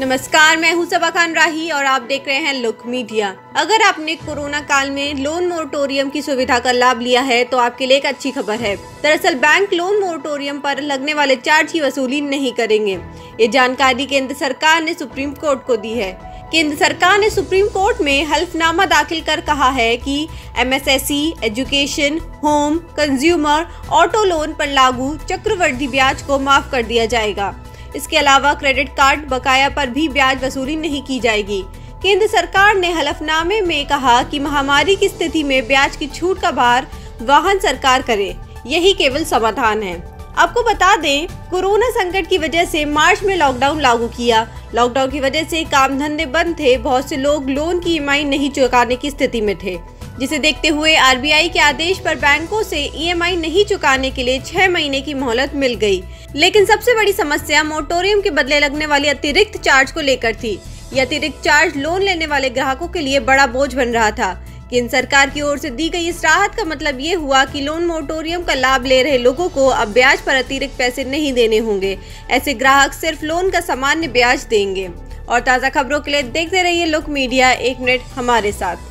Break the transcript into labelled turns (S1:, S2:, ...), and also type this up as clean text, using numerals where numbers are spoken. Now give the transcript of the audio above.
S1: नमस्कार, मैं हूं सबा खान राही और आप देख रहे हैं लुक मीडिया। अगर आपने कोरोना काल में लोन मोरेटोरियम की सुविधा का लाभ लिया है तो आपके लिए एक अच्छी खबर है। दरअसल बैंक लोन मोरेटोरियम पर लगने वाले चार्ज की वसूली नहीं करेंगे। ये जानकारी केंद्र सरकार ने सुप्रीम कोर्ट को दी है। केंद्र सरकार ने सुप्रीम कोर्ट में हल्फनामा दाखिल कर कहा है कि MSSE, education, home, consumer, auto loan पर लागू चक्रवृद्धि ब्याज को माफ कर दिया जाएगा। इसके अलावा क्रेडिट कार्ड बकाया पर भी ब्याज वसूली नहीं की जाएगी। केंद्र सरकार ने हलफनामे में कहा कि महामारी की स्थिति में ब्याज की छूट का भार वाहन सरकार करे, यही केवल समाधान है। आपको बता दें, कोरोना संकट की वजह से मार्च में लॉकडाउन लागू किया। लॉकडाउन की वजह से काम धंधे बंद थे। बहुत से लोग लोन की EMI नहीं चुकाने की स्थिति में थे, जिसे देखते हुए RBI के आदेश पर बैंकों से EMI नहीं चुकाने के लिए 6 महीने की मोहलत मिल गई। लेकिन सबसे बड़ी समस्या मोरेटोरियम के बदले लगने वाली अतिरिक्त चार्ज को लेकर थी। यह अतिरिक्त चार्ज लोन लेने वाले ग्राहकों के लिए बड़ा बोझ बन रहा था। केंद्र सरकार की ओर से दी गई इस राहत का मतलब ये हुआ कि लोन मोरेटोरियम का लाभ ले रहे लोगों को अब ब्याज पर अतिरिक्त पैसे नहीं देने होंगे। ऐसे ग्राहक सिर्फ लोन का सामान्य ब्याज देंगे। और ताज़ा खबरों के लिए देखते रहिए लुक मीडिया। 1 मिनट हमारे साथ।